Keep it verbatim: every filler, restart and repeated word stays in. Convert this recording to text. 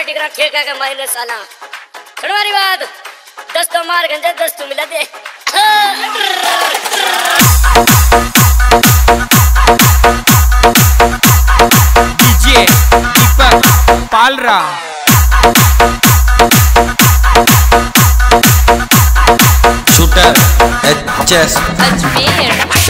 टिकरा ठेका के मारे साला छड़वारी बात दस तो मार गंजे दस तो मिला दे DJ Deepak Palra shooter H S Ajmer.